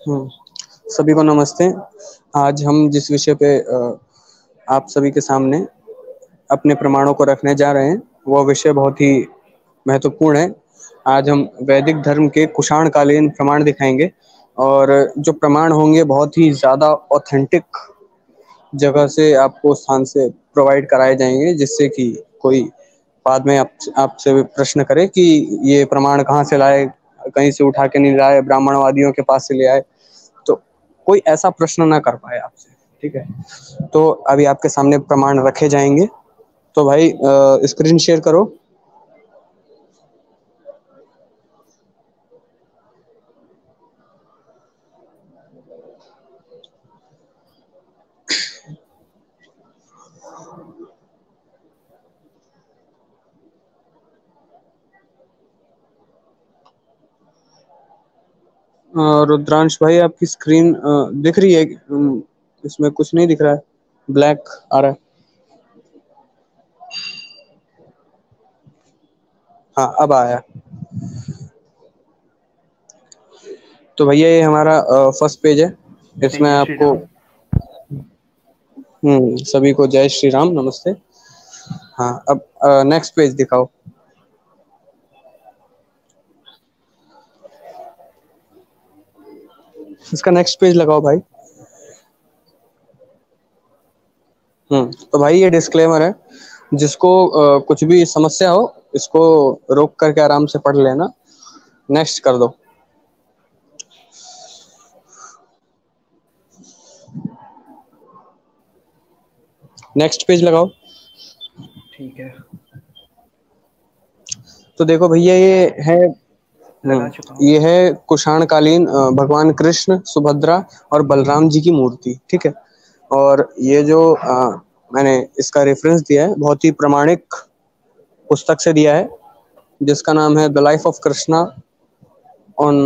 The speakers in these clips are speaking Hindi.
सभी को नमस्ते। आज हम जिस विषय पे आप सभी के सामने अपने प्रमाणों को रखने जा रहे हैं वह विषय बहुत ही महत्वपूर्ण है। आज हम वैदिक धर्म के कुषाण कालीन प्रमाण दिखाएंगे और जो प्रमाण होंगे बहुत ही ज़्यादा ऑथेंटिक जगह से आपको स्थान से प्रोवाइड कराए जाएंगे, जिससे कि कोई बाद में आपसे प्रश्न करे कि ये प्रमाण कहाँ से लाए, कहीं से उठा के नहीं लाए, ब्राह्मणवादियों के पास से ले आए, तो कोई ऐसा प्रश्न ना कर पाए आपसे। ठीक है, तो अभी आपके सामने प्रमाण रखे जाएंगे। तो भाई स्क्रीन शेयर करो। रुद्रांश भाई, आपकी स्क्रीन दिख रही है? इसमें कुछ नहीं दिख रहा है, ब्लैक आ रहा है। हाँ, अब आया। तो भैया ये हमारा फर्स्ट पेज है। जय इसमें जय श्री आपको राम। सभी को जय श्री राम, नमस्ते। हाँ, अब नेक्स्ट पेज दिखाओ। इसका नेक्स्ट पेज लगाओ भाई। तो भाई ये डिस्क्लेमर है, जिसको कुछ भी समस्या हो इसको रोक करके आराम से पढ़ लेना। नेक्स्ट कर दो। नेक्स्ट पेज लगाओ। ठीक है, तो देखो भैया ये है लगा चुका हूँ। ये है कुषाण कालीन भगवान कृष्ण, सुभद्रा और बलराम जी की मूर्ति। ठीक है, और ये जो मैंने इसका रेफरेंस दिया है बहुत ही प्रमाणिक पुस्तक से दिया है, जिसका नाम है the life of Krishna on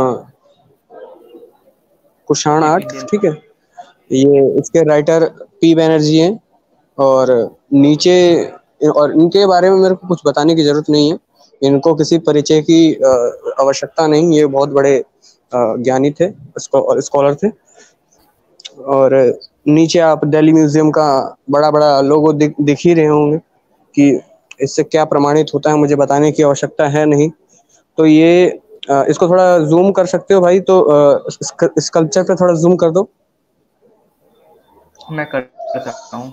Kushan एक आर्ट। इंडियन। ठीक है, ये इसके राइटर पी बैनर्जी हैं। और नीचे, और इनके बारे में मेरे को कुछ बताने की जरूरत नहीं है, इनको किसी परिचय की आवश्यकता नहीं। ये बहुत बड़े ज्ञानी थे, स्कॉलर थे। और नीचे आप दिल्ली म्यूजियम का बड़ा बड़ा लोगो दिख ही रहे होंगे कि इससे क्या प्रमाणित होता है, मुझे बताने की आवश्यकता है नहीं। तो ये इसको थोड़ा जूम कर सकते हो भाई, तो स्कल्पचर पे थोड़ा जूम कर दो। मैं करता हूँ।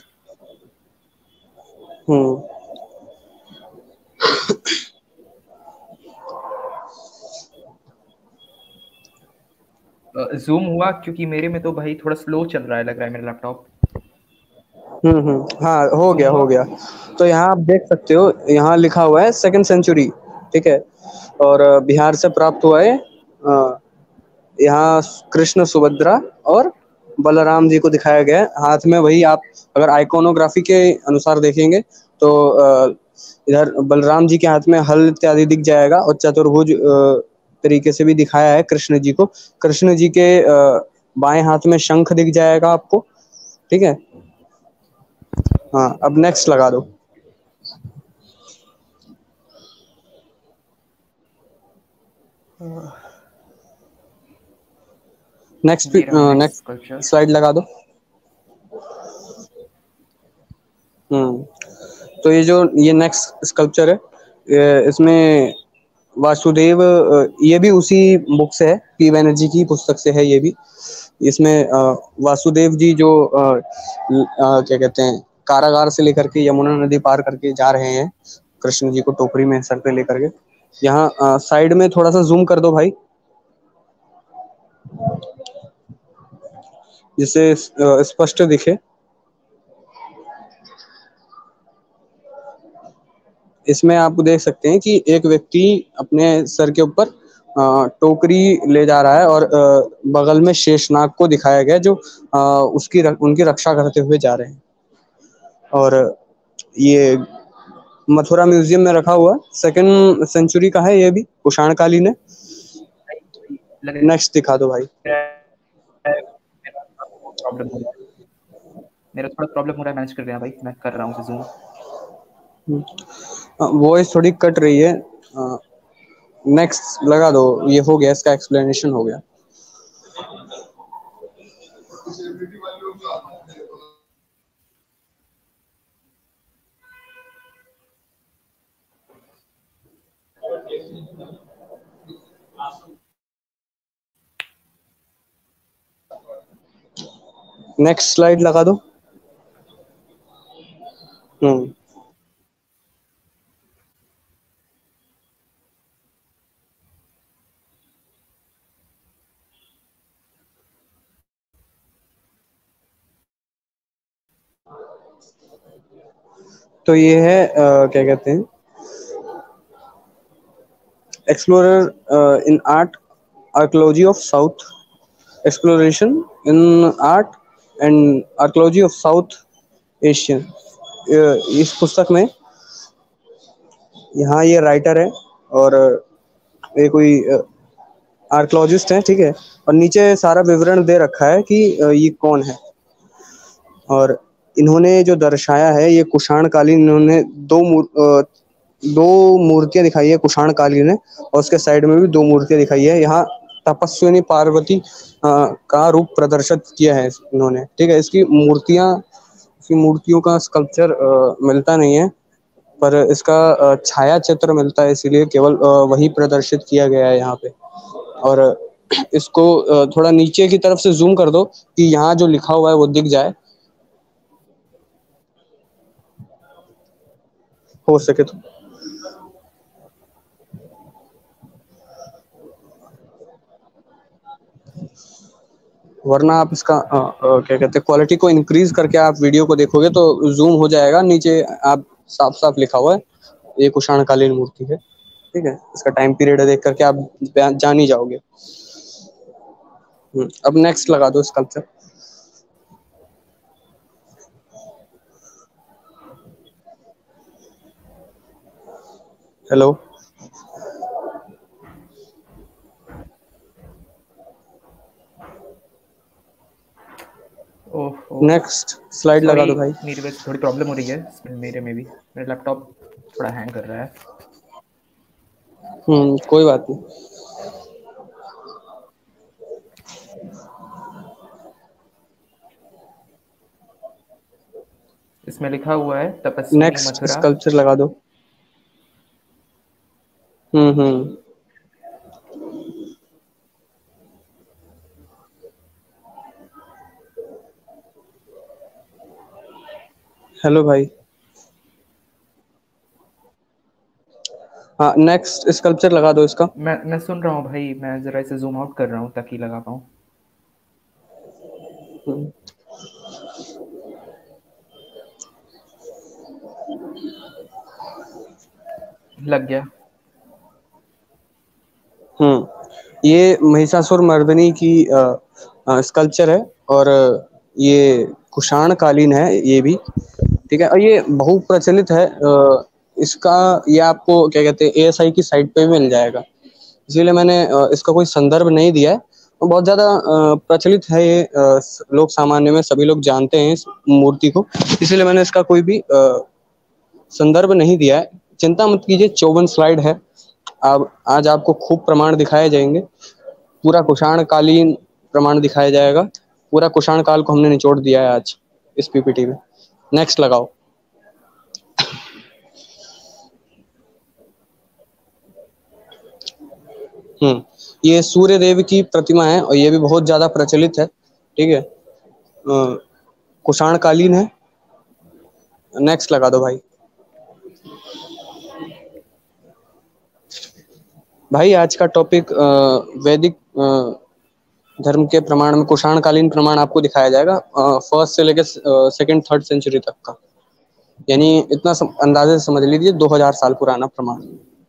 हम्म जूम हुआ क्योंकि मेरे में तो भाई थोड़ा स्लो चल रहा है, लग रहा है मेरा लैपटॉप। हाँ, हो जूम गया हुआ। हो गया। तो यहाँ आप देख सकते हो, यहाँ लिखा हुआ है सेकंड सेंचुरी। ठीक है, और बिहार से प्राप्त हुआ है। यहाँ कृष्ण, सुभद्रा और बलराम जी को दिखाया गया है हाथ में। वही आप अगर आइकोनोग्राफी के अनुसार देखेंगे तो इधर बलराम जी के हाथ में हल इत्यादि दिख जाएगा, और चतुर्भुज तरीके से भी दिखाया है कृष्ण जी को। कृष्ण जी के बाएं हाथ में शंख दिख जाएगा आपको। ठीक है, हाँ, अब नेक्स्ट लगा दो। नेक्स्ट ये रहा नेक्स्ट नेक्स्ट स्कल्पचर। स्लाइड लगा दो। तो ये नेक्स्ट स्कल्पचर है, इसमें वासुदेव, ये भी उसी बुक से है, पी बैनर्जी की पुस्तक से है ये भी। इसमें वासुदेव जी जो क्या कहते हैं, कारागार से लेकर के यमुना नदी पार करके जा रहे हैं, कृष्ण जी को टोकरी में सर पे लेकर के। यहाँ साइड में थोड़ा सा जूम कर दो भाई, जिससे स्पष्ट दिखे। इसमें आप देख सकते हैं कि एक व्यक्ति अपने सर के ऊपर टोकरी ले जा रहा है, और बगल में शेषनाग को दिखाया गया, जो उनकी रक्षा करते हुए जा रहे हैं। और ये मथुरा म्यूजियम में रखा हुआ सेकंड सेंचुरी का है, ये भी कुषाण कालीन है। लग नेक्स्ट दिखा दो भाई। रहा है मेरा प्रॉब्लम हो रहा है। मेरा थोड़ा प्रॉब्लम हो रहा है, मैनेज कर रहे हैं भाई, मैं कर रहा हूँ उसे जूम। वॉइस थोड़ी कट रही है। नेक्स्ट लगा दो, ये हो गया, इसका एक्सप्लेनेशन हो गया। नेक्स्ट स्लाइड लगा दो। हम्म तो ये है क्या कहते हैं, explorer in art, archaeology of south, exploration in art and archaeology of south Asian. इस पुस्तक में यहाँ ये राइटर है और ये कोई आर्कोलॉजिस्ट है, ठीक है। और नीचे सारा विवरण दे रखा है कि ये कौन है। और इन्होंने जो दर्शाया है, ये कुषाण कालीन, इन्होंने दो मूर्तियां दिखाई है कुषाण कालीन ने, और उसके साइड में भी दो मूर्तियां दिखाई है। यहाँ तपस्विनी पार्वती का रूप प्रदर्शित किया है इन्होंने, ठीक है। इसकी मूर्तियों का स्कल्पचर मिलता नहीं है, पर इसका छाया चित्र मिलता है, इसीलिए केवल वही प्रदर्शित किया गया है यहाँ पे। और इसको थोड़ा नीचे की तरफ से जूम कर दो कि यहाँ जो लिखा हुआ है वो दिख जाए, हो सके तो। वरना आप इसका क्या कहते हैं, क्वालिटी को इंक्रीज करके आप वीडियो को देखोगे तो जूम हो जाएगा, नीचे आप साफ साफ लिखा हुआ है ये कुषाण कालीन मूर्ति है, ठीक है। इसका टाइम पीरियड देख करके आप जान ही जाओगे। अब नेक्स्ट लगा दो स्कल्पचर। हेलो, ओहो, नेक्स्ट स्लाइड लगा सॉरी, दो भाई। मेरी वजह से थोड़ी प्रॉब्लम हो रही है मेरे में भी। मेरा लैपटॉप थोड़ा हैंग कर रहा है। कोई बात नहीं। इसमें लिखा हुआ है तपस्विनी नेक्स्ट मथुरा। स्कल्पचर लगा दो। हम्म हेलो भाई। हाँ, नेक्स्ट स्कल्पचर लगा दो इसका। मैं सुन रहा हूँ भाई, मैं जरा इसे जूम आउट कर रहा हूँ ताकि लगा पाऊँ। हम्म, लग गया। ये महिषासुर मर्दिनी की स्कल्पचर है, और ये कुषाण कालीन है ये भी, ठीक है। और ये बहुप्रचलित है, इसका ये आपको क्या कहते हैं, एएसआई की साइट पे भी मिल जाएगा, इसीलिए मैंने इसका कोई संदर्भ नहीं दिया है। और बहुत ज़्यादा प्रचलित है ये, लोग सामान्य में सभी लोग जानते हैं इस मूर्ति को, इसीलिए मैंने इसका कोई भी संदर्भ नहीं दिया है। चिंता मत कीजिए, 54 स्लाइड है। अब आज आपको खूब प्रमाण दिखाए जाएंगे, पूरा कुषाण कालीन प्रमाण दिखाया जाएगा। पूरा कुषाण काल को हमने निचोड़ दिया है आज इस पीपीटी में। नेक्स्ट लगाओ। ये सूर्य देव की प्रतिमा है, और ये भी बहुत ज्यादा प्रचलित है, ठीक है। कुषाण कालीन है। नेक्स्ट लगा दो भाई। भाई आज का टॉपिक वैदिक धर्म के प्रमाण में कुषाण कालीन प्रमाण आपको दिखाया जाएगा, फर्स्ट से लेकर सेकंड थर्ड सेंचुरी तक का, यानी इतना अंदाजे से समझ लीजिए 2000 साल पुराना प्रमाण।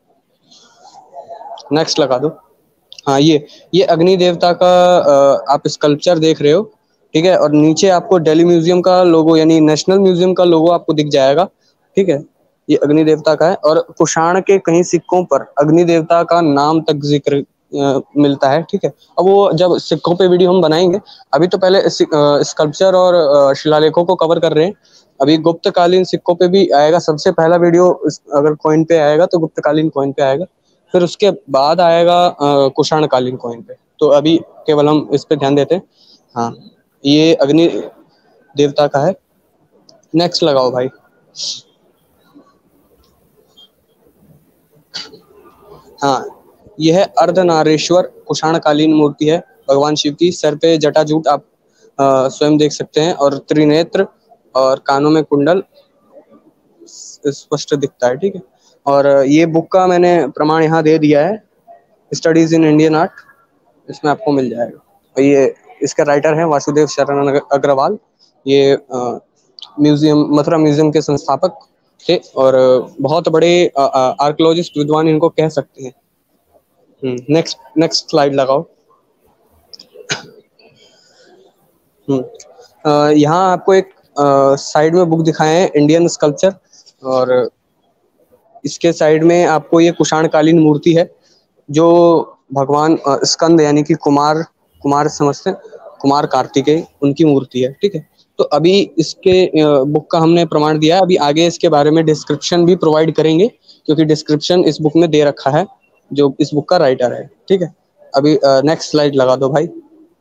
नेक्स्ट लगा दो। हाँ, ये अग्नि देवता का आप स्कल्पचर देख रहे हो, ठीक है। और नीचे आपको दिल्ली म्यूजियम का लोगो, यानी नेशनल म्यूजियम का लोगो आपको दिख जाएगा, ठीक है। ये अग्नि देवता का है, और कुषाण के कई सिक्कों पर अग्नि देवता का नाम तक जिक्र मिलता है, ठीक है। अब वो जब सिक्कों पे वीडियो हम बनाएंगे, अभी तो पहले स्कल्पचर और शिलालेखों को कवर कर रहे हैं। अभी गुप्तकालीन सिक्कों पे भी आएगा, सबसे पहला वीडियो अगर कॉइन पे आएगा तो गुप्तकालीन कॉइन पे आएगा, फिर उसके बाद आएगा कुषाण कालीन कॉइन पे। तो अभी केवल हम इस पे ध्यान देते हैं। हाँ, ये अग्नि देवता का है। नेक्स्ट लगाओ भाई। हाँ, यह है अर्धनारेश्वर कुषाणकालीन मूर्ति है भगवान शिव की। सर पे जटाजूट आप स्वयं देख सकते हैं, और त्रिनेत्र और कानों में कुंडल स्पष्ट दिखता है। ठीक है, और ये बुक का मैंने प्रमाण यहाँ दे दिया है, स्टडीज इन इंडियन आर्ट, इसमें आपको मिल जाएगा। और ये इसका राइटर है वासुदेव शरण अग्रवाल। ये म्यूजियम, मथुरा म्यूजियम के संस्थापक थे, और बहुत बड़े आर्कियोलॉजिस्ट, विद्वान इनको कह सकते हैं। नेक्स्ट नेक्स्ट स्लाइड लगाओ। यहाँ आपको एक साइड में बुक दिखाए हैं, इंडियन स्कल्पचर, और इसके साइड में आपको ये कुषाणकालीन मूर्ति है, जो भगवान स्कंद यानी कि कुमार, कुमार समझते हैं, कुमार कार्तिकेय, उनकी मूर्ति है। ठीक है, तो अभी इसके बुक का हमने प्रमाण दिया है, अभी आगे इसके बारे में डिस्क्रिप्शन भी प्रोवाइड करेंगे, क्योंकि डिस्क्रिप्शन इस बुक में दे रखा है जो इस बुक का राइटर है। ठीक है, अभी नेक्स्ट स्लाइड लगा दो भाई।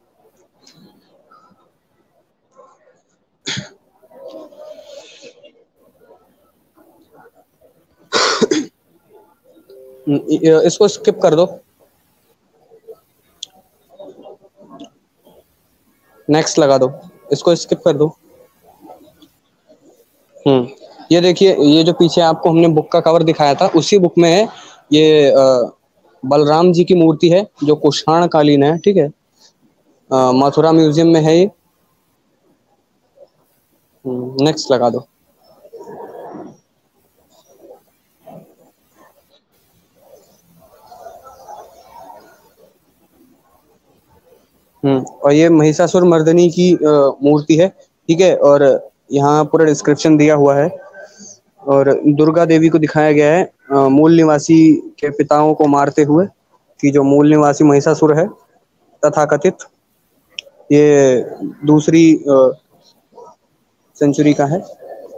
इसको स्किप कर दो, नेक्स्ट लगा दो, इसको स्किप कर दो। ये देखिए, ये जो पीछे आपको हमने बुक का कवर दिखाया था, उसी बुक में है ये बलराम जी की मूर्ति है, जो कुषाण कालीन है। ठीक है, मथुरा म्यूजियम में है ये। नेक्स्ट लगा दो। और ये महिषासुर मर्दनी की मूर्ति है। ठीक है, और यहाँ पूरा डिस्क्रिप्शन दिया हुआ है, और दुर्गा देवी को दिखाया गया है मूल निवासी के पिताओं को मारते हुए, कि जो मूल निवासी महिषासुर है तथाकथित, ये दूसरी सेंचुरी का है।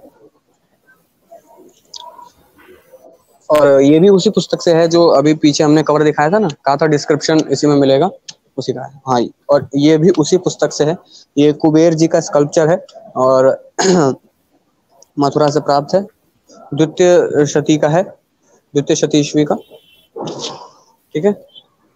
और ये भी उसी पुस्तक से है जो अभी पीछे हमने कवर दिखाया था ना, कहा था डिस्क्रिप्शन इसी में मिलेगा, उसी का है। हाँ, और ये भी उसी पुस्तक से है। ये कुबेर जी का स्कल्पचर है, और मथुरा से प्राप्त है, द्वितीय शती का है, द्वितीय शती ईस्वी का। ठीक है,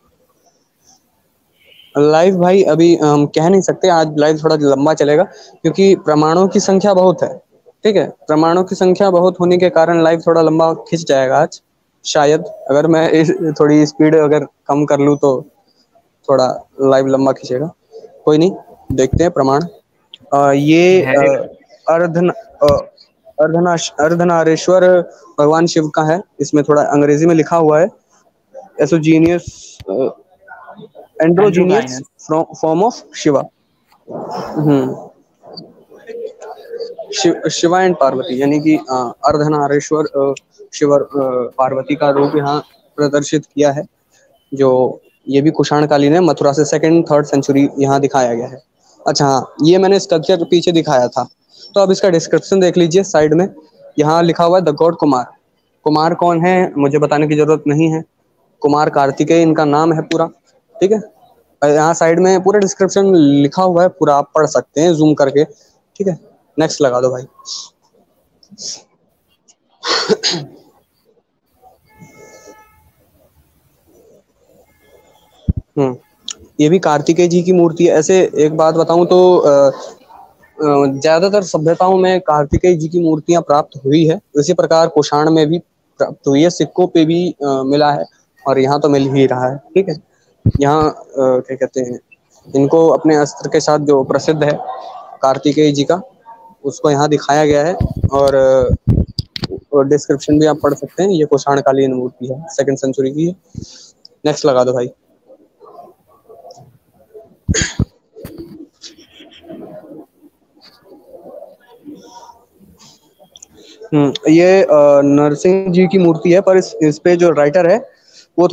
लाइव भाई अभी हम कह नहीं सकते, आज लाइव थोड़ा लंबा चलेगा, क्योंकि प्रमाणों की संख्या बहुत है। ठीक है, प्रमाणों की संख्या बहुत होने के कारण लाइव थोड़ा लंबा खिंच जाएगा आज, शायद। अगर मैं थोड़ी स्पीड अगर कम कर लूँ तो थोड़ा लाइव लंबा खींचेगा, कोई नहीं, देखते हैं प्रमाण। ये अर्धनारेश्वर भगवान शिव का है, इसमें थोड़ा अंग्रेजी में लिखा हुआ है, एसोजीनियस androgynous form of Shiva. Shiva and Parvati, यानी कि अर्धनारेश्वर शिव पार्वती का रूप यहाँ प्रदर्शित किया है, जो ये भी कुषाणकालीन है, मथुरा से सेकंड थर्ड सेंचुरी यहाँ दिखाया गया है। अच्छा हाँ, ये मैंने स्कल्पचर पीछे दिखाया था, तो अब इसका डिस्क्रिप्शन देख लीजिए साइड में। यहाँ लिखा हुआ है द गॉड कुमार। कुमार कौन है मुझे बताने की जरूरत नहीं है, कुमार कार्तिकेय इनका नाम है पूरा। ठीक है, यहाँ साइड में पूरा डिस्क्रिप्शन लिखा हुआ है, पूरा आप पढ़ सकते हैं जूम करके। ठीक है, नेक्स्ट लगा दो भाई। ये भी कार्तिकेय जी की मूर्ति है। ऐसे एक बात बताऊं तो ज्यादातर सभ्यताओं में कार्तिकेय जी की मूर्तियां प्राप्त हुई है, इसी प्रकार कुषाण में भी प्राप्त हुई है, सिक्कों पे भी मिला है, और यहाँ तो मिल ही रहा है। ठीक है, यहाँ क्या कहते हैं, इनको अपने अस्त्र के साथ जो प्रसिद्ध है कार्तिकेय जी का, उसको यहाँ दिखाया गया है, और डिस्क्रिप्शन भी आप पढ़ सकते हैं। ये कुषाण कालीन मूर्ति है, सेकंड सेंचुरी की है। नेक्स्ट लगा दो भाई। ये नरसिंह जी की मूर्ति है, पर इस पे जो राइटर है वो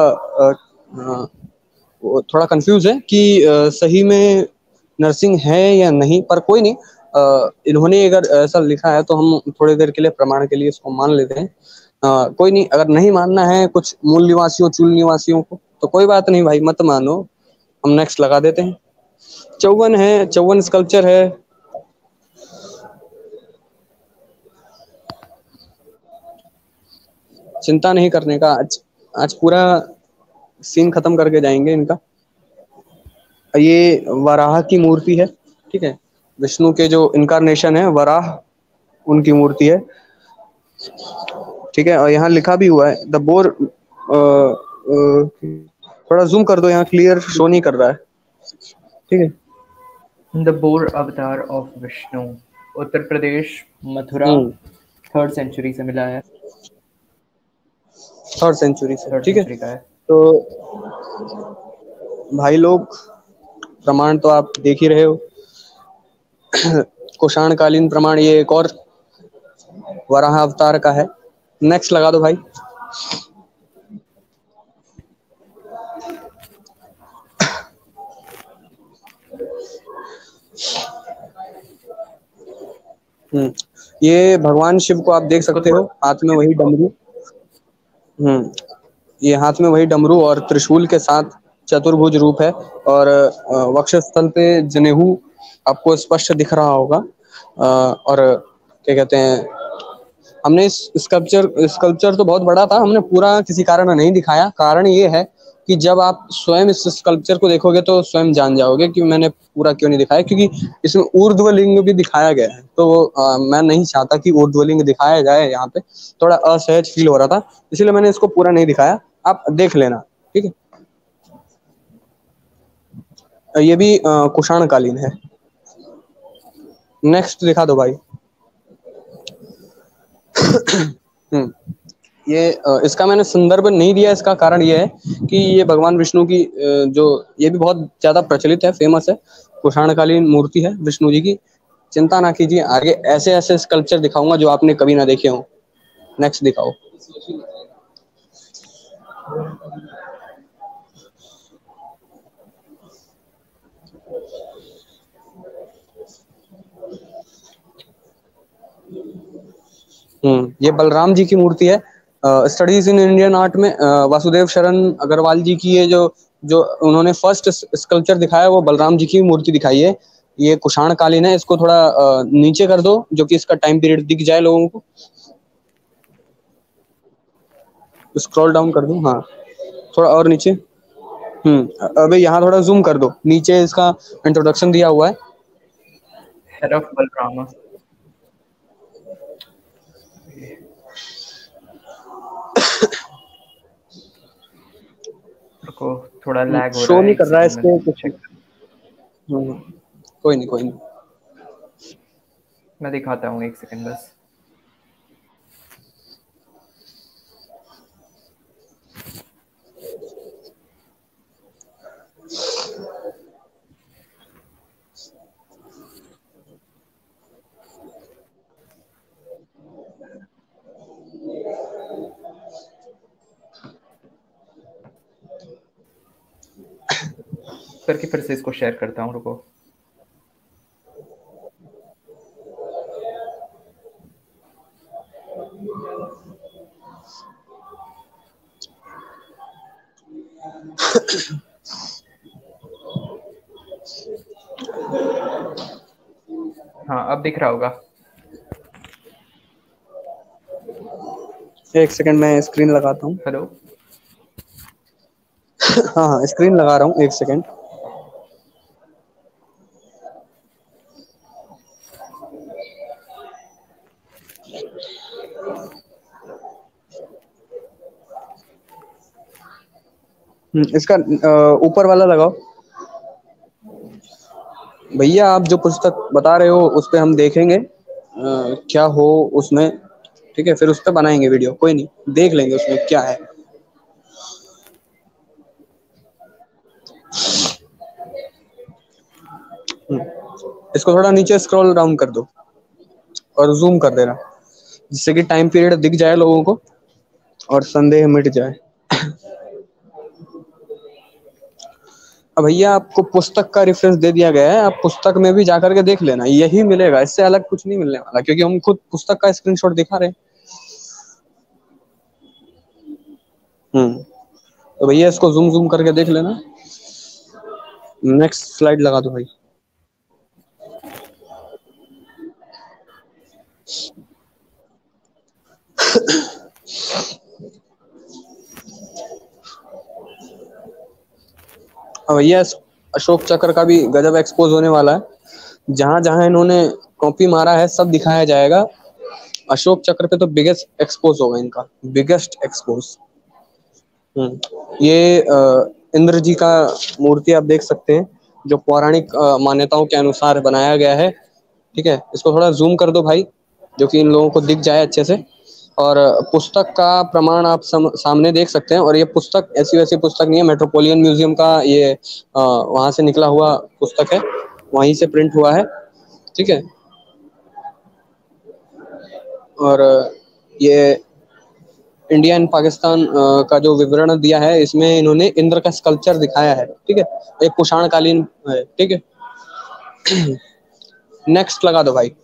थोड़ा कंफ्यूज है कि सही में नरसिंह है या नहीं, पर कोई नहीं। इन्होंने अगर ऐसा लिखा है तो हम थोड़ी देर के लिए प्रमाण के लिए इसको मान लेते हैं। कोई नहीं, अगर नहीं मानना है कुछ मूल निवासियों चूल निवासियों को तो कोई बात नहीं भाई, मत मानो, हम नेक्स्ट लगा देते हैं। 54 है, 54 स्कल्पचर है। चिंता नहीं करने का। आज पूरा सीन खत्म करके जाएंगे इनका। ये वराह की मूर्ति है, ठीक है, विष्णु के जो इनकारनेशन है वराह, उनकी मूर्ति है, ठीक है। और यहाँ लिखा भी हुआ है द बोर, थोड़ा जूम कर दो, यहाँ क्लियर शो नहीं कर रहा है, ठीक है। The boar avatar of Vishnu, Uttar Pradesh, Mathura, 3rd century से मिला है। 3rd सेंचुरी से, 3rd ठीक है। सेंचुरी का है। तो भाई लोग, प्रमाण तो आप देख ही रहे हो। कुषाण कालीन प्रमाण ये एक और वराह अवतार का है। नेक्स्ट लगा दो भाई। ये भगवान शिव को आप देख सकते हो, हाथ में वही डमरू, ये हाथ में वही डमरू और त्रिशूल के साथ चतुर्भुज रूप है। और वक्षस्थल पे जनेऊ आपको स्पष्ट दिख रहा होगा। और क्या कहते हैं, हमने इस स्कल्पचर तो बहुत बड़ा था, हमने पूरा किसी कारण नहीं दिखाया। कारण ये है कि जब आप स्वयं इस स्कल्पचर को देखोगे तो स्वयं जान जाओगे कि मैंने पूरा क्यों नहीं दिखाया, क्योंकि इसमें ऊर्ध्वलिंग भी दिखाया गया है। तो मैं नहीं चाहता कि ऊर्ध्वलिंग दिखाया जाए, यहाँ पे थोड़ा असहज फील हो रहा था, इसलिए मैंने इसको पूरा नहीं दिखाया। आप देख लेना, ठीक है। ये भी कुषाण कालीन है। नेक्स्ट दिखा दो भाई। ये इसका मैंने संदर्भ नहीं दिया, इसका कारण ये है कि ये भगवान विष्णु की जो ये भी बहुत ज्यादा प्रचलित है, फेमस है, कुषाणकालीन मूर्ति है विष्णु जी की। चिंता ना कीजिए, आगे ऐसे ऐसे स्कल्पचर दिखाऊंगा जो आपने कभी ना देखे हो। नेक्स्ट दिखाओ। ये बलराम जी की मूर्ति है। स्टडीज इन इंडियन आर्ट में वासुदेव शरण अग्रवाल जी की, ये जो जो उन्होंने फर्स्ट स्कल्पचर दिखाया वो बलराम जी की मूर्ति दिखाई है। ये कुषाण कालीन है। इसको थोड़ा नीचे कर दो, जो कि इसका टाइम पीरियड दिख जाए लोगों को। स्क्रॉल डाउन कर दो, हाँ थोड़ा और नीचे। अबे यहाँ थोड़ा जूम कर दो, नीचे इसका इंट्रोडक्शन दिया हुआ है। Head of Balarama. रुको, थोड़ा लैग हो रहा शो है, नहीं एक कर रहा है सेकंड में इसके कुछ। चेक। कोई नहीं, कोई नहीं। मैं दिखाता हूँ, एक सेकंड बस। करके फिर से इसको शेयर करता हूँ, रुको। हाँ, अब दिख रहा होगा। एक सेकंड मैं स्क्रीन लगाता हूँ। हेलो। हाँ हाँ, स्क्रीन लगा रहा हूँ, एक सेकंड। इसका ऊपर वाला लगाओ भैया। आप जो पुस्तक बता रहे हो उस पे हम देखेंगे क्या हो उसमें, ठीक है, फिर उस पर बनाएंगे वीडियो। कोई नहीं, देख लेंगे उसमें क्या है। इसको थोड़ा नीचे स्क्रॉल डाउन कर दो और जूम कर देना, जिससे कि टाइम पीरियड दिख जाए लोगों को और संदेह मिट जाए। अब भैया आपको पुस्तक का रेफरेंस दे दिया गया है, आप पुस्तक में भी जाकर के देख लेना, यही मिलेगा, इससे अलग कुछ नहीं मिलने वाला, क्योंकि हम खुद पुस्तक का स्क्रीनशॉट दिखा रहे हैं। तो भैया इसको जूम जूम करके देख लेना। नेक्स्ट स्लाइड लगा दो भाई। भैया अशोक चक्र का भी गजब एक्सपोज होने वाला है, जहां जहां इन्होंने कॉपी मारा है सब दिखाया जाएगा। अशोक चक्र पे तो बिगेस्ट एक्सपोज होगा इनका, बिगेस्ट एक्सपोज। ये इंद्र जी का मूर्ति आप देख सकते हैं, जो पौराणिक मान्यताओं के अनुसार बनाया गया है। ठीक है, इसको थोड़ा जूम कर दो भाई, जो कि इन लोगों को दिख जाए अच्छे से। और पुस्तक का प्रमाण आप सामने देख सकते हैं। और ये पुस्तक ऐसी वैसी पुस्तक नहीं है, मेट्रोपोलियन म्यूजियम का ये वहां से निकला हुआ पुस्तक है, वहीं से प्रिंट हुआ है। ठीक है, और ये इंडिया एंड पाकिस्तान का जो विवरण दिया है, इसमें इन्होंने इंद्र का स्कल्पचर दिखाया है। ठीक है, एक कुषाण कालीन है। ठीक है, नेक्स्ट लगा दो भाई।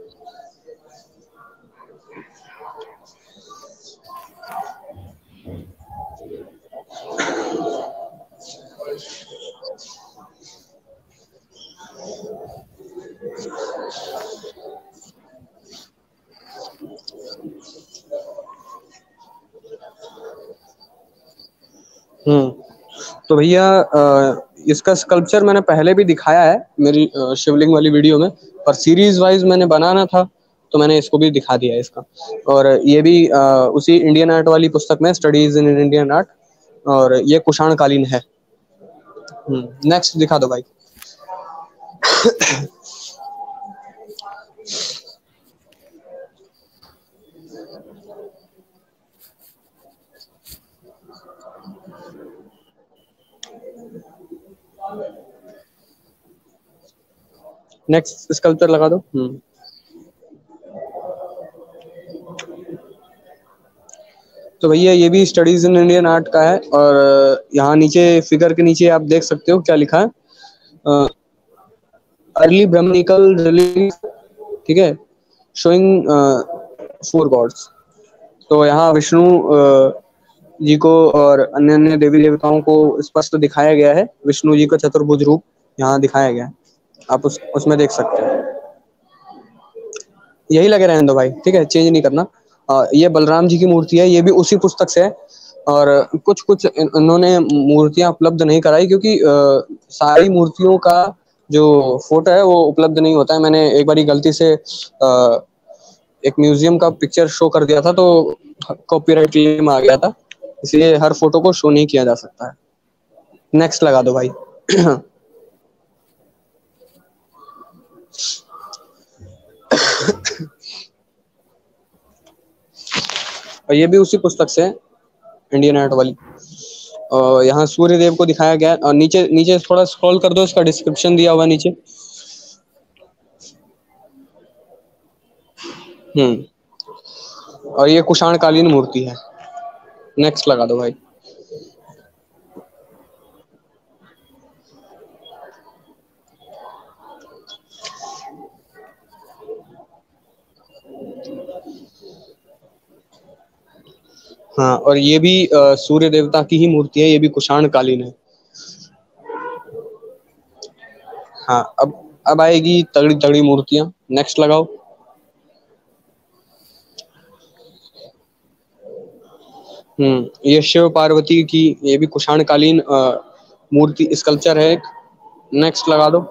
तो भैया इसका स्कल्पचर मैंने पहले भी दिखाया है मेरी शिवलिंग वाली वीडियो में, पर सीरीज वाइज मैंने बनाना था तो मैंने इसको भी दिखा दिया इसका। और ये भी उसी इंडियन आर्ट वाली पुस्तक में, स्टडीज इन इंडियन आर्ट, और ये कुषाण कालीन है। नेक्स्ट दिखा दो भाई। नेक्स्ट स्कल्पचर लगा दो। तो भैया ये भी स्टडीज इन इंडियन आर्ट का है। और यहाँ नीचे फिगर के नीचे आप देख सकते हो क्या लिखा है, अर्ली ब्रह्मनिकल रिलीज। ठीक है, शोइंग 4 गॉड्स। तो यहाँ विष्णु जी को और अन्य अन्य देवी देवताओं को स्पष्ट दिखाया गया है। विष्णु जी का चतुर्भुज रूप यहाँ दिखाया गया है, आप उसमें देख सकते हैं। यही लगे रहने दो भाई, ठीक है, चेंज नहीं करना। ये बलराम जी की मूर्ति है, ये भी उसी पुस्तक से है। और कुछ कुछ इन्होंने मूर्तियां उपलब्ध नहीं कराई, क्योंकि सारी मूर्तियों का जो फोटो है वो उपलब्ध नहीं होता है। मैंने एक बारी गलती से एक म्यूजियम का पिक्चर शो कर दिया था, तो कॉपीराइट क्लेम आ गया था, इसलिए हर फोटो को शो नहीं किया जा सकता है। नेक्स्ट लगा दो भाई। और ये भी उसी पुस्तक से है, इंडियन आर्ट वाली। यहाँ सूर्य देव को दिखाया गया है। और नीचे नीचे थोड़ा स्क्रॉल कर दो, इसका डिस्क्रिप्शन दिया हुआ नीचे। और ये कुषाण कालीन मूर्ति है। नेक्स्ट लगा दो भाई। हाँ, और ये भी सूर्य देवता की ही मूर्ति है, ये भी कुषाण कालीन है। हाँ, अब आएगी तगड़ी तगड़ी मूर्तियां। नेक्स्ट लगाओ। ये शिव पार्वती की, ये भी कुषाण कालीन मूर्ति स्कल्पचर है एक। नेक्स्ट लगा दो।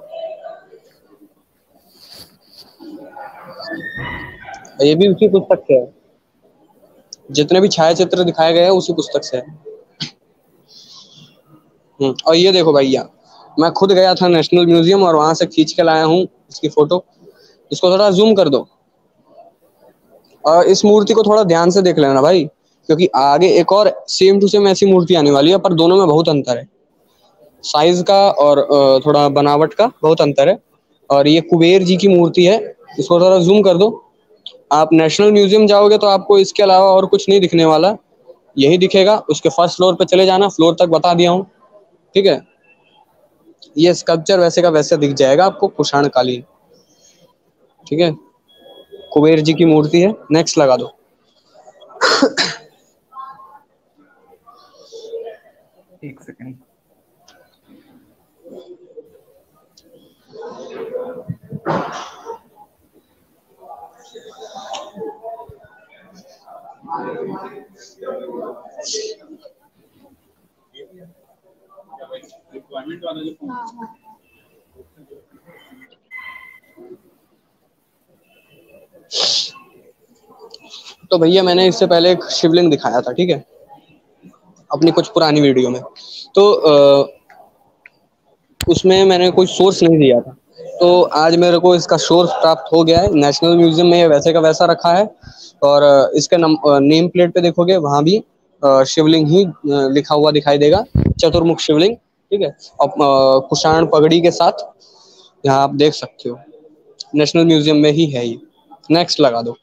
ये भी उसी पुस्तक से है, जितने भी छायाचित्र दिखाए गए हैं उसी पुस्तक से है। और ये देखो भैया, मैं खुद गया था नेशनल म्यूजियम और वहां से खींच के लाया हूँ इसकी फोटो। इसको थोड़ा जूम कर दो, और इस मूर्ति को थोड़ा ध्यान से देख लेना भाई, क्योंकि आगे एक और सेम टू सेम ऐसी मूर्ति आने वाली है, पर दोनों में बहुत अंतर है, साइज का और थोड़ा बनावट का बहुत अंतर है। और ये कुबेर जी की मूर्ति है, इसको थोड़ा जूम कर दो। आप नेशनल म्यूजियम जाओगे तो आपको इसके अलावा और कुछ नहीं दिखने वाला, यही दिखेगा। उसके फर्स्ट फ्लोर पे चले जाना, फ्लोर तक बता दिया हूँ। ठीक है, ये स्कल्पचर वैसे का वैसे दिख जाएगा आपको, कुषाण कालीन। ठीक है, कुबेर जी की मूर्ति है। नेक्स्ट लगा दो। एक सेकंड। तो भैया मैंने इससे पहले एक शिवलिंग दिखाया था, ठीक है, अपनी कुछ पुरानी वीडियो में। तो उसमें मैंने कोई सोर्स नहीं दिया था, तो आज मेरे को इसका सोर्स प्राप्त हो गया है। नेशनल म्यूजियम में ये वैसे का वैसा रखा है, और इसके नेम प्लेट पे देखोगे वहां भी शिवलिंग ही लिखा हुआ दिखाई देगा, चतुर्मुख शिवलिंग, ठीक है। अब कुषाण पगड़ी के साथ यहाँ आप देख सकते हो, नेशनल म्यूजियम में ही है ये। नेक्स्ट लगा दो।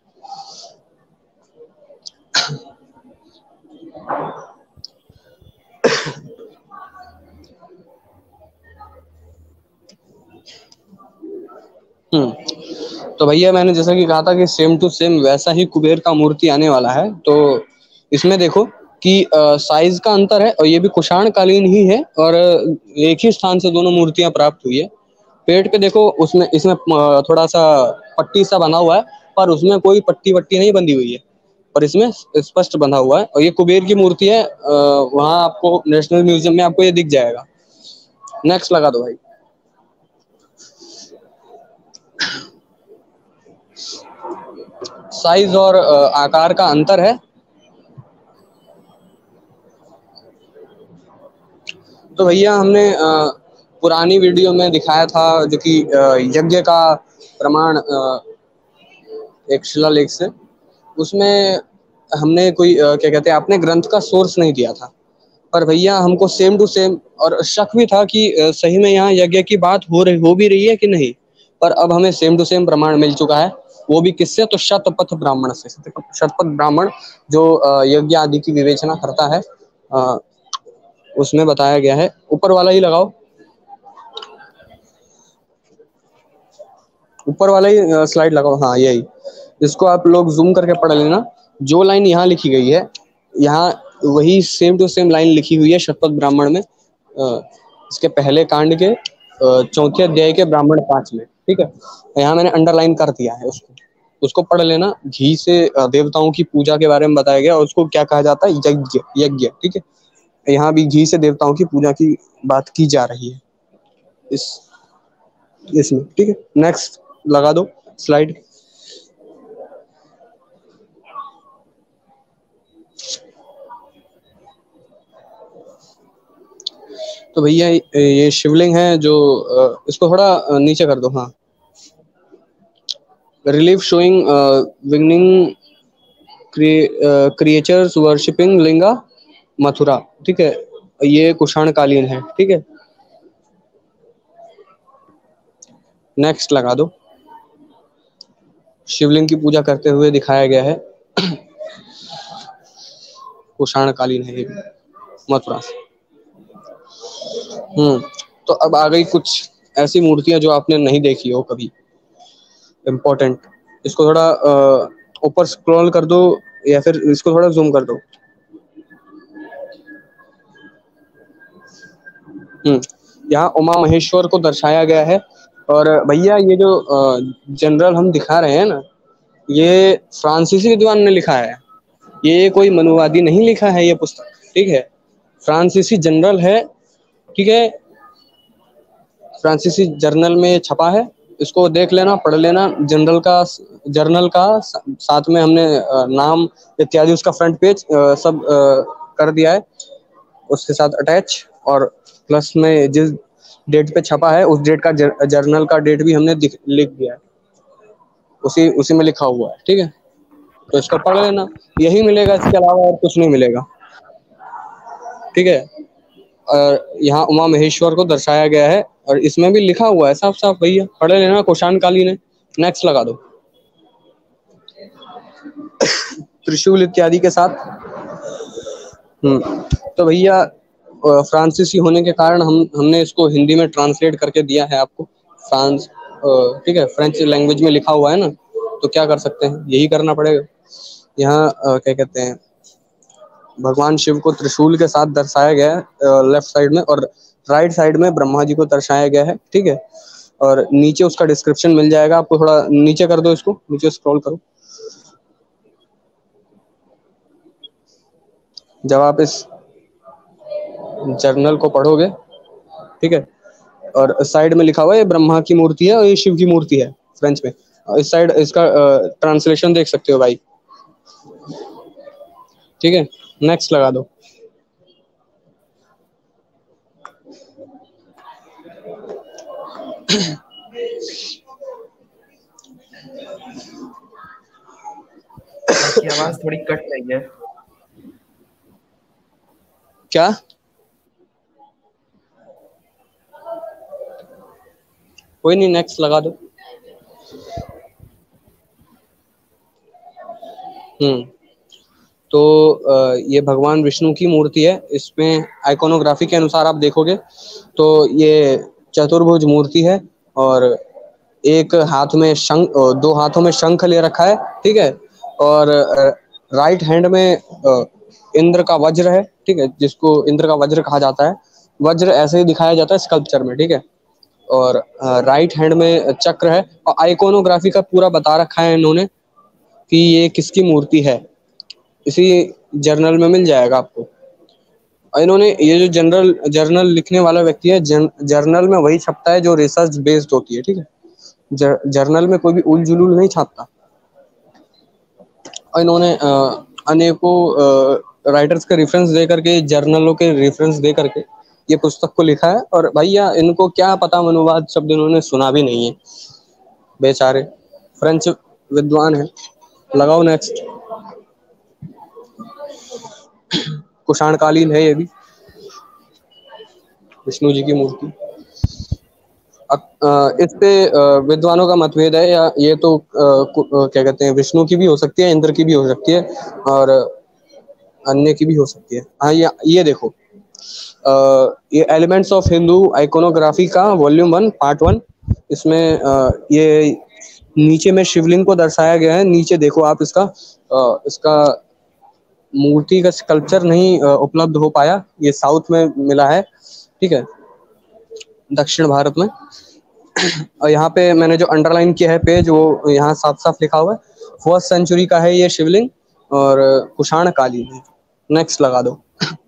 तो भैया मैंने जैसा कि कहा था कि सेम टू सेम वैसा ही कुबेर का मूर्ति आने वाला है। तो इसमें देखो कि साइज का अंतर है, और ये भी कुषाण कालीन ही है, और एक ही स्थान से दोनों मूर्तियां प्राप्त हुई है। पेट पे देखो, उसमें इसमें थोड़ा सा पट्टी सा बना हुआ है, पर उसमें कोई पट्टी वट्टी नहीं बंधी हुई है, पर इसमें स्पष्ट बंधा हुआ है। और ये कुबेर की मूर्ति है, वहां आपको नेशनल म्यूजियम में आपको ये दिख जाएगा। नेक्स्ट लगा दो भाई। साइज और आकार का अंतर है। तो भैया हमने पुरानी वीडियो में दिखाया था, जो कि यज्ञ का प्रमाण एक शिलालेख से, उसमें हमने कोई क्या कहते हैं, आपने ग्रंथ का सोर्स नहीं दिया था। पर भैया हमको सेम टू सेम, और शक भी था कि सही में यहाँ यज्ञ की बात हो भी रही है कि नहीं। पर अब हमें सेम टू सेम प्रमाण मिल चुका है। वो भी किससे? तो शतपथ ब्राह्मण से। शतपथ ब्राह्मण जो यज्ञ आदि की विवेचना करता है, उसमें बताया गया है। ऊपर वाला ही लगाओ, ऊपर वाला ही स्लाइड लगाओ, हाँ यही। इसको आप लोग जूम करके पढ़ लेना। जो लाइन यहाँ लिखी गई है, यहाँ वही सेम टू सेम लाइन लिखी हुई है शतपथ ब्राह्मण में, इसके पहले कांड के चौथे अध्याय के ब्राह्मण 5 में, ठीक है। यहाँ मैंने अंडरलाइन कर दिया है उसको, उसको पढ़ लेना। घी से देवताओं की पूजा के बारे में बताया गया, और उसको क्या कहा जाता है? यज्ञ, यज्ञ, ठीक है। यहाँ भी घी से देवताओं की पूजा की बात की जा रही है इस इसमें, ठीक है। नेक्स्ट लगा दो स्लाइड। तो भैया ये शिवलिंग है जो इसको थोड़ा नीचे कर दो, हाँ। रिलीफ शोइंग विंगिंग क्रिएचर्स वर्शिपिंग लिंगा मथुरा, ठीक है। ये कुषाण कालीन है, ठीक है। नेक्स्ट लगा दो। शिवलिंग की पूजा करते हुए दिखाया गया है, कुषाण कालीन है ये, मथुरा से। तो अब आ गई कुछ ऐसी मूर्तियां जो आपने नहीं देखी हो कभी, इम्पोर्टेंट। इसको थोड़ा ऊपर स्क्रॉल कर दो, या फिर इसको थोड़ा जूम कर दो। यहाँ उमा महेश्वर को दर्शाया गया है। और भैया ये जो जनरल हम दिखा रहे हैं ना, ये फ्रांसीसी विद्वान ने लिखा है, ये कोई मनुवादी नहीं लिखा है ये पुस्तक, ठीक है। फ्रांसीसी जनरल है, ठीक है, फ्रांसीसी जर्नल में छपा है। इसको देख लेना, पढ़ लेना। जर्नल का साथ में हमने नाम इत्यादि, उसका फ्रंट पेज सब कर दिया है उसके साथ अटैच, और प्लस में जिस डेट पे छपा है उस डेट का जर्नल का डेट भी हमने लिख दिया है, उसी उसी में लिखा हुआ है, ठीक है। तो इसको पढ़ लेना, यही मिलेगा, इसके अलावा और कुछ नहीं मिलेगा, ठीक है। और यहाँ उमा महेश्वर को दर्शाया गया है, और इसमें भी लिखा हुआ है साफ साफ, भैया पढ़ लेना, कुषाण कालीन है। नेक्स्ट लगा दो। त्रिशूल इत्यादि के साथ। तो भैया फ्रांसीसी होने के कारण हमने इसको हिंदी में ट्रांसलेट करके दिया है आपको। फ्रांस, ठीक है, फ्रेंच लैंग्वेज में लिखा हुआ है ना, तो क्या कर सकते हैं, यही करना पड़ेगा। यहाँ क्या कहते हैं, भगवान शिव को त्रिशूल के साथ दर्शाया गया है लेफ्ट साइड में, और राइट साइड में ब्रह्मा जी को दर्शाया गया है, ठीक है। और नीचे उसका डिस्क्रिप्शन मिल जाएगा आपको, थोड़ा नीचे कर दो, इसको नीचे स्क्रॉल करो। जब आप इस जर्नल को पढ़ोगे ठीक है। और साइड में लिखा हुआ है ब्रह्मा की मूर्ति है और ये शिव की मूर्ति है फ्रेंच में। इस साइड इसका ट्रांसलेशन देख सकते हो भाई, ठीक है। नेक्स्ट लगा दो। आपकी आवाज थोड़ी कट रही है। क्या? कोई नहीं, नेक्स्ट लगा दो। तो ये भगवान विष्णु की मूर्ति है। इसमें आइकोनोग्राफी के अनुसार आप देखोगे तो ये चतुर्भुज मूर्ति है और एक हाथ में शंख, दो हाथों में शंख ले रखा है, ठीक है। और राइट हैंड में इंद्र का वज्र है, ठीक है, जिसको इंद्र का वज्र कहा जाता है। वज्र ऐसे ही दिखाया जाता है स्कल्पचर में, ठीक है। और राइट हैंड में चक्र है और आइकोनोग्राफी का पूरा बता रखा है इन्होंने कि ये किसकी मूर्ति है। इसी जर्नल में मिल जाएगा आपको। और इन्होंने ये जो जर्नल लिखने वाला व्यक्ति है, जर्नल में वही छपता है जो रिसर्च बेस्ड होती है, ठीक है। जर्नल में कोई भी उल जुलूल नहीं छापता। और इन्होंने अनेकों राइटर्स के रेफरेंस दे करके, जर्नलों के रेफरेंस दे करके ये पुस्तक को लिखा है। और भैया इनको क्या पता मनुवाद शब्द इन्होंने सुना भी नहीं है, बेचारे फ्रेंच विद्वान है। लगाओ नेक्स्ट। कुषाणकालीन है ये भी, विष्णु जी की मूर्ति। इस पे विद्वानों का मतभेद है, या ये तो क्या कहते हैं, विष्णु की भी हो सकती है, इंद्र की भी हो सकती है और अन्य की भी हो सकती है। हाँ, ये देखो, ये एलिमेंट्स ऑफ हिंदू आइकोनोग्राफी का वॉल्यूम 1 पार्ट 1। इसमें ये नीचे में शिवलिंग को दर्शाया गया है। नीचे देखो आप, इसका मूर्ति का स्कल्पचर नहीं उपलब्ध हो पाया, ये साउथ में मिला है, ठीक है, दक्षिण भारत में। और यहाँ पे मैंने जो अंडरलाइन किया है पेज, वो यहाँ साफ साफ लिखा हुआ है 1st सेंचुरी का है ये शिवलिंग और कुषाणकालीन है। नेक्स्ट लगा दो।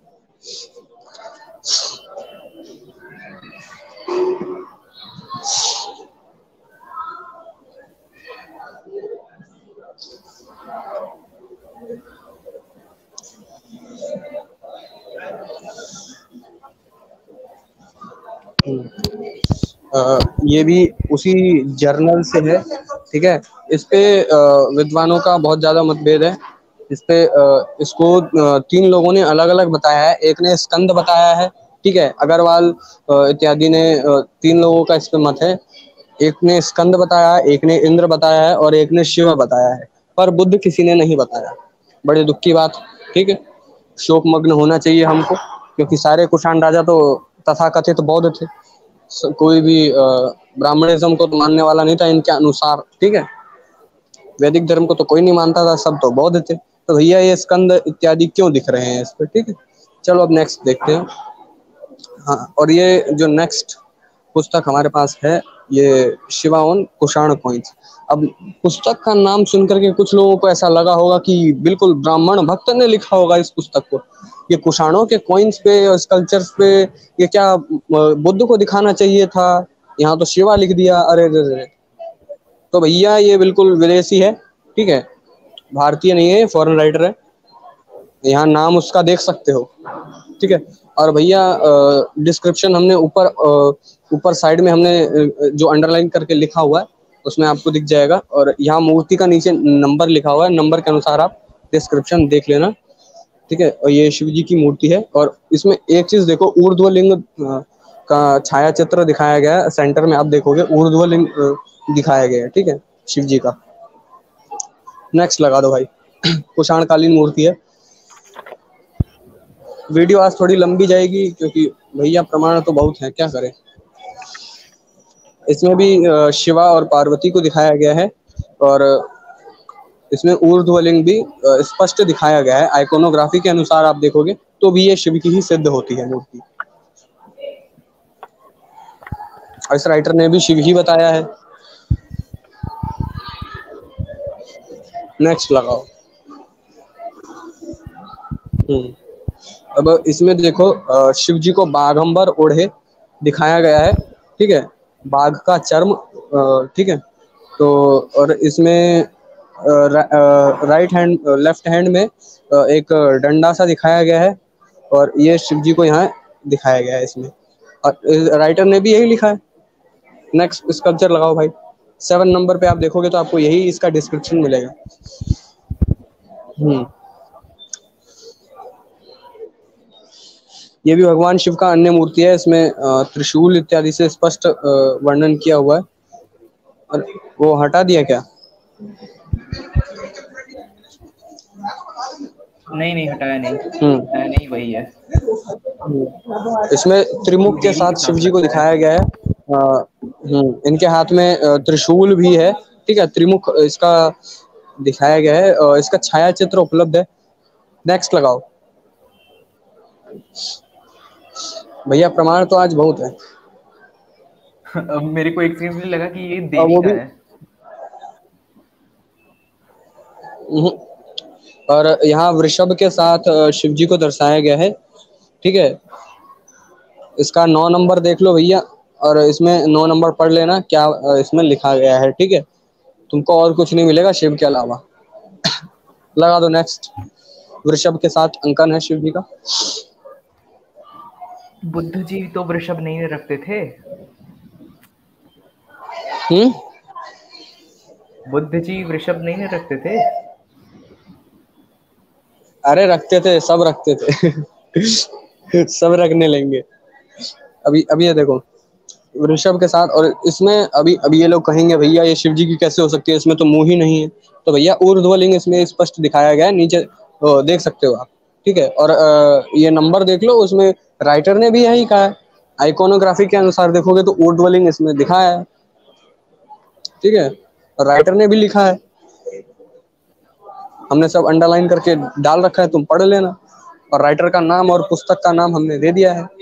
ये भी उसी जर्नल से है, ठीक है। इस पे विद्वानों का बहुत ज्यादा मतभेद है। इस पे इसको 3 लोगों ने अलग अलग बताया है। एक ने स्कंद बताया है, ठीक है, अग्रवाल इत्यादि ने 3 लोगों का इस पे मत है। एक ने स्कंद बताया, एक ने इंद्र बताया है और एक ने शिव बताया है, पर बुद्ध किसी ने नहीं बताया। बड़े दुख की बात, ठीक है। शोकमग्न होना चाहिए हमको, क्योंकि सारे कुषाण राजा तो तथाकथित बौद्ध थे। कोई भी ब्राह्मणिज्म को तो मानने वाला नहीं था इनके अनुसार, ठीक है। वैदिक धर्म को तो कोई नहीं मानता था, सब तो बौद्ध थे। तो भैया ये स्कंद इत्यादि क्यों दिख रहे हैं इस पे, ठीक है। चलो अब नेक्स्ट देखते हैं। हाँ, और ये जो नेक्स्ट पुस्तक हमारे पास है, ये शिवा ऑन कुषाण कॉइन्स। अब पुस्तक का नाम सुनकर के कुछ लोगों को ऐसा लगा होगा कि बिल्कुल ब्राह्मण भक्त ने लिखा होगा इस पुस्तक को। ये कुषाणों के कॉइन्स पे और स्कल्पचर्स पे ये क्या बुद्ध को दिखाना चाहिए था, यहाँ तो शिवा लिख दिया, अरे रे। तो भैया ये बिल्कुल विदेशी है, ठीक है, भारतीय नहीं है, फॉरेन राइटर है। यहाँ नाम उसका देख सकते हो, ठीक है। और भैया डिस्क्रिप्शन हमने ऊपर साइड में हमने जो अंडरलाइन करके लिखा हुआ है उसमें आपको दिख जाएगा। और यहाँ मूर्ति का नीचे नंबर लिखा हुआ है, नंबर के अनुसार आप डिस्क्रिप्शन देख लेना, ठीक है। और ये शिव जी की मूर्ति है। और इसमें एक चीज देखो, ऊर्ध्वलिंग का छाया चित्र दिखाया गया है। सेंटर में आप देखोगे ऊर्ध्वलिंग दिखाया गया है, ठीक है, शिव जी का। नेक्स्ट लगा दो भाई। कुषाणकालीन मूर्ति है। वीडियो आज थोड़ी लंबी जाएगी क्योंकि भैया प्रमाण तो बहुत है, क्या करें। इसमें भी शिवा और पार्वती को दिखाया गया है और इसमें ऊर्ध्वलिंग भी स्पष्ट दिखाया गया है। आइकोनोग्राफी के अनुसार आप देखोगे तो भी ये शिव की ही सिद्ध होती है मूर्ति। और इस राइटर ने भी शिव ही बताया है। नेक्स्ट लगाओ। अब इसमें देखो शिव जी को बाघंबर ओढ़े दिखाया गया है, ठीक है, बाघ का चर्म, ठीक है। तो और इसमें राइट हैंड लेफ्ट हैंड में एक डंडा सा दिखाया गया है, और ये शिव जी को यहाँ दिखाया गया है इसमें, और राइटर ने भी यही लिखा है। नेक्स्ट स्कल्पचर लगाओ भाई। 7 नंबर पे आप देखोगे तो आपको यही इसका डिस्क्रिप्शन मिलेगा। ये भी भगवान शिव का अन्य मूर्ति है, इसमें त्रिशूल इत्यादि से स्पष्ट वर्णन किया हुआ है। और वो हटा दिया क्या? नहीं हटाया नहीं, है नहीं, वही है। इसमें त्रिमुख के साथ शिव जी को दिखाया गया है। इनके हाथ में त्रिशूल भी है, ठीक है, त्रिमुख इसका दिखाया गया है, और इसका छाया चित्र उपलब्ध है। नेक्स्ट लगाओ भैया, प्रमाण तो आज बहुत है। अब मेरे को एक सेकंड लगा कि ये देवी का है। और यहाँ वृषभ के साथ शिव जी को दर्शाया गया है, ठीक है। इसका 9 नंबर देख लो भैया, और इसमें 9 नंबर पढ़ लेना क्या इसमें लिखा गया है, ठीक है। तुमको और कुछ नहीं मिलेगा शिव के अलावा। लगा दो नेक्स्ट। वृषभ के साथ अंकन है शिव जी का। बुद्ध जी तो वृषभ नहीं रखते थे। बुद्ध जी वृषभ नहीं रखते थे। अरे रखते थे, सब रखते थे। सब रखने लेंगे। अभी ये देखो वृषभ के साथ, और इसमें अभी ये लोग कहेंगे भैया ये शिव जी की कैसे हो सकती है, इसमें तो मुंह ही नहीं है। तो भैया ऊर्ध्वलिंग इसमें स्पष्ट दिखाया गया है, नीचे देख सकते हो आप, ठीक है। और ये नंबर देख लो, उसमें राइटर ने भी यही कहा है। आइकोनोग्राफी के अनुसार देखोगे तो ऊर्ध्वलिंग इसमें दिखाया है, ठीक है, और राइटर ने भी लिखा है। हमने सब अंडरलाइन करके डाल रखा है, तुम पढ़ लेना। और राइटर का नाम और पुस्तक का नाम हमने दे दिया है।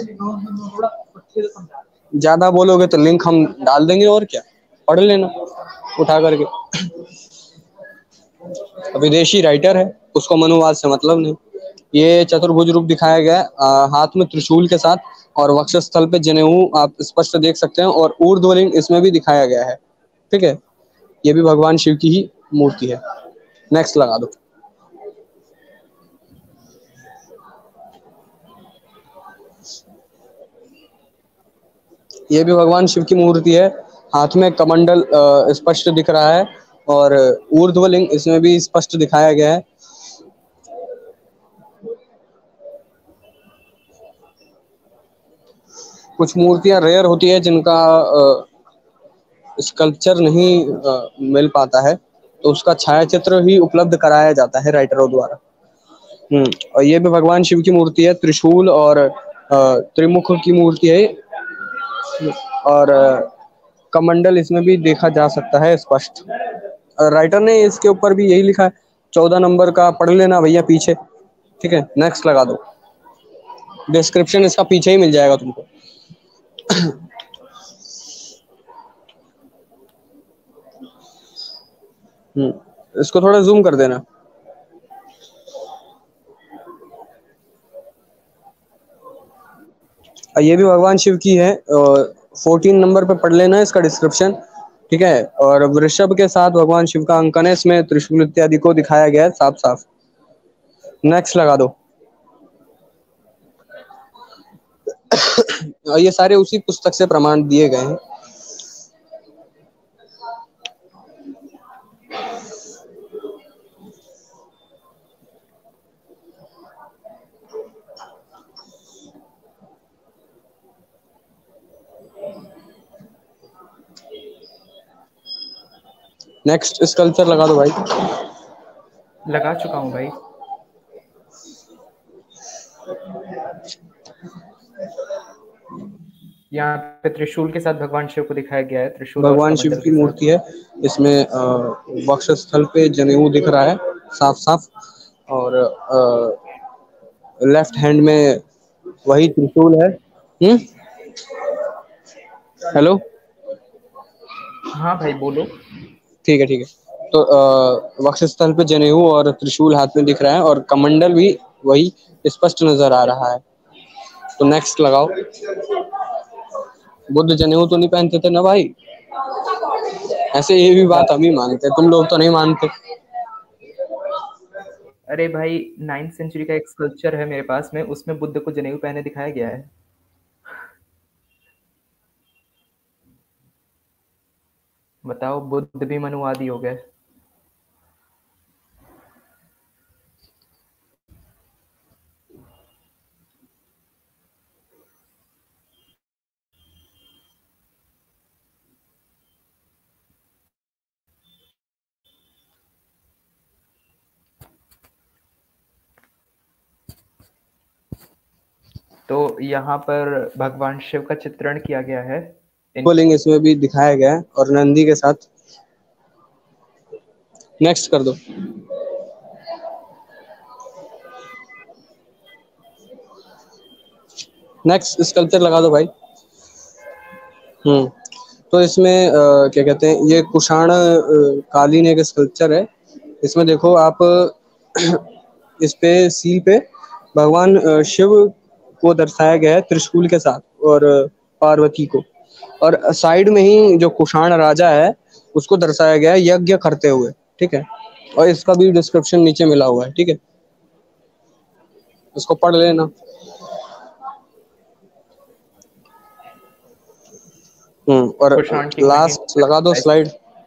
ज्यादा बोलोगे तो लिंक हम डाल देंगे, और क्या, पढ़ लेना उठा करके। विदेशी राइटर है, उसको मनुवाद से मतलब नहीं। ये चतुर्भुज रूप दिखाया गया, हाथ में त्रिशूल के साथ, और वक्षस्थल पे जनेऊ आप स्पष्ट देख सकते हैं, और ऊर्ध्वलिंग इसमें भी दिखाया गया है, ठीक है। ये भी भगवान शिव की ही मूर्ति है। नेक्स्ट लगा दो। ये भी भगवान शिव की मूर्ति है, हाथ में कमंडल स्पष्ट दिख रहा है, और ऊर्ध्वलिंग इसमें भी स्पष्ट दिखाया गया है। कुछ मूर्तियां रेयर होती है जिनका स्कल्पचर नहीं मिल पाता है, तो उसका छाया चित्र ही उपलब्ध कराया जाता है राइटरों द्वारा। और ये भी भगवान शिव की मूर्ति है, त्रिशूल और त्रिमुख की मूर्ति है, और कमंडल इसमें भी देखा जा सकता है स्पष्ट। राइटर ने इसके ऊपर भी यही लिखा है। 14 नंबर का पढ़ लेना भैया पीछे, ठीक है। नेक्स्ट लगा दो। डिस्क्रिप्शन इसका पीछे ही मिल जाएगा तुमको। इसको थोड़ा जूम कर देना। ये भी भगवान शिव की है, 14 नंबर पे पढ़ लेना इसका डिस्क्रिप्शन, ठीक है। और वृषभ के साथ भगवान शिव का अंकन है, इसमें त्रिशूल इत्यादि को दिखाया गया है साफ साफ। नेक्स्ट लगा दो। ये सारे उसी पुस्तक से प्रमाण दिए गए हैं। नेक्स्ट स्कल्पचर लगा दो भाई। लगा चुका हूँ भाई। यहाँ पे त्रिशूल के साथ भगवान शिव को दिखाया गया है। त्रिशूल भगवान शिव की मूर्ति है, इसमें वक्षस्थल पे जनेऊ दिख रहा है साफ साफ, और लेफ्ट हैंड में वही त्रिशूल है। हेलो, हाँ भाई बोलो। ठीक है। तो वक्षस्थल पे जनेऊ और त्रिशूल हाथ में दिख रहा है, और कमंडल भी वही स्पष्ट नजर आ रहा है। तो नेक्स्ट लगाओ। बुद्ध जनेऊ तो नहीं पहनते थे ना भाई। ऐसे ये भी बात हम ही मानते हैं, तुम लोग तो नहीं मानते। अरे भाई 9th सेंचुरी का एक स्कल्पचर है मेरे पास में, उसमें बुद्ध को जनेऊ पहने दिखाया गया है। बताओ, बुद्ध भी मनुवादी हो गए। तो यहाँ पर भगवान शिव का चित्रण किया गया है। शिवलिंग इसमें भी दिखाया गया है और नंदी के साथ। नेक्स्ट कर दो। नेक्स्ट स्कल्पचर लगा दो भाई। तो इसमें क्या कहते हैं, ये कुषाण कालीन एक स्कल्पचर है। इसमें देखो आप इस पे सील पे भगवान शिव को दर्शाया गया है त्रिशूल के साथ, और पार्वती को। और साइड में ही जो कुषाण राजा है उसको दर्शाया गया है यज्ञ करते हुए, ठीक है। और इसका भी डिस्क्रिप्शन नीचे मिला हुआ है, ठीक है, उसको पढ़ लेना। और कुषाण की लास्ट लगा दो महिमा। स्लाइड।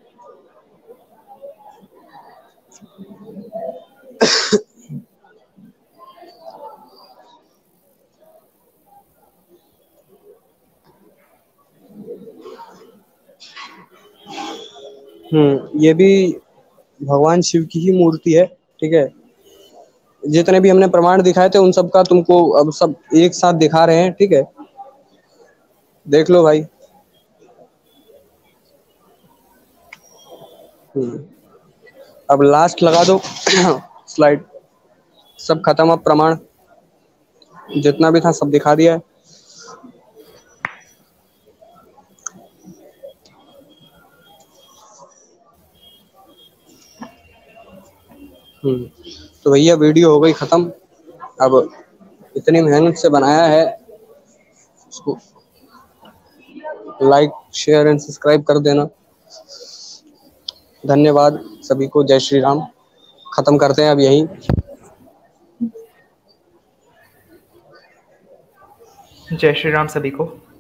ये भी भगवान शिव की ही मूर्ति है, ठीक है। जितने भी हमने प्रमाण दिखाए थे उन सब का तुमको अब सब एक साथ दिखा रहे हैं, ठीक है, देख लो भाई। अब लास्ट लगा दो स्लाइड। सब खत्म, अब प्रमाण जितना भी था सब दिखा दिया है। तो भैया वीडियो हो गई खत्म। अब इतनी मेहनत से बनाया है, उसको लाइक शेयर एंड सब्सक्राइब कर देना। धन्यवाद सभी को, जय श्री राम। खत्म करते हैं अब यहीं। जय श्री राम सभी को।